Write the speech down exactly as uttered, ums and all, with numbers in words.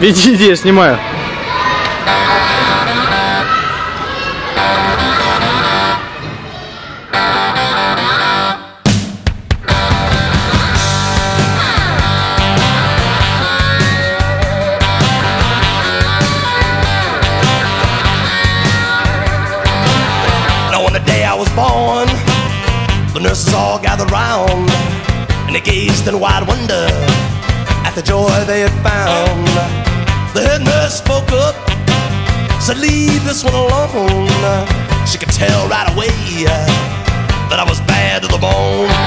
Видите, я снимаю. Born, the nurses all gathered round, and they gazed in wide wonder at the joy they had found. The head nurse spoke up, said, "Leave this one alone." She could tell right away that I was bad to the bone.